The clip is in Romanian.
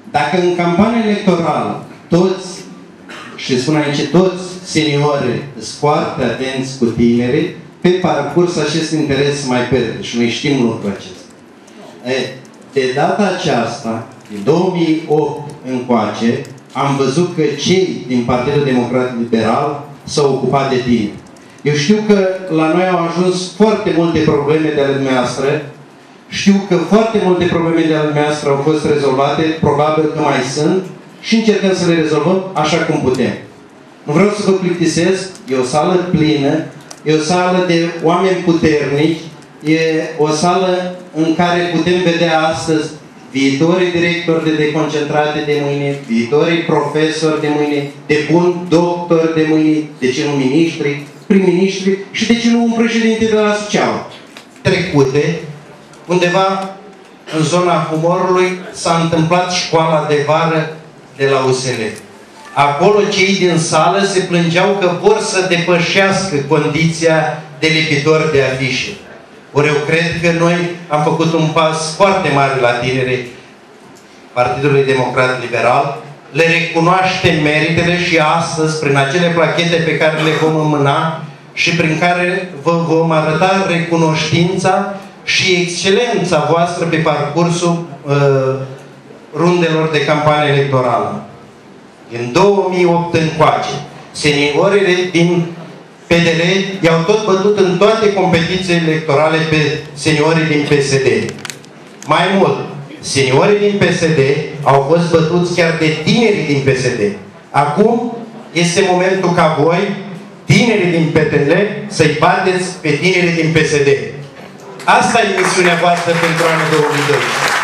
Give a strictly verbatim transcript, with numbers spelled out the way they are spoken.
Dacă în campania electorală toți, și spun aici, toți seniorii sunt foarte atenți cu tineri, pe parcurs acest interes mai pierde și noi știm lucrul acesta. E, de data aceasta, din două mii opt încoace, am văzut că cei din Partidul Democrat Liberal s-au ocupat de tine. Eu știu că la noi au ajuns foarte multe probleme de ale dumneavoastră, știu că foarte multe probleme de ale dumneavoastră au fost rezolvate, probabil că mai sunt, și încercăm să le rezolvăm așa cum putem. Nu vreau să vă plictisesc, e o sală plină, e o sală de oameni puternici, e o sală în care putem vedea astăzi viitorii directori de deconcentrate de mâine, viitorii profesori de mâine, de buni doctori de mâine, de ce nu miniștri, prim-ministri și de ce nu un președinte de la Suceava. Trecute, undeva în zona Humorului, s-a întâmplat școala de vară de la U S L. Acolo cei din sală se plângeau că vor să depășească condiția de lipitor de afișe. Ori eu cred că noi am făcut un pas foarte mare la tinerii Partidului Democrat Liberal, le recunoaștem meritele și astăzi, prin acele plachete pe care le vom înmâna și prin care vă vom arăta recunoștința și excelența voastră pe parcursul uh, rundelor de campanie electorală. În două mii opt încoace, seniorile din P D L i-au tot bătut în toate competițiile electorale pe seniorii din P S D. Mai mult, seniorii din P S D au fost bătuți chiar de tinerii din P S D. Acum este momentul ca voi, tinerii din P D L, să-i bateți pe tinerii din P S D. Asta e misiunea voastră pentru anul două mii doisprezece.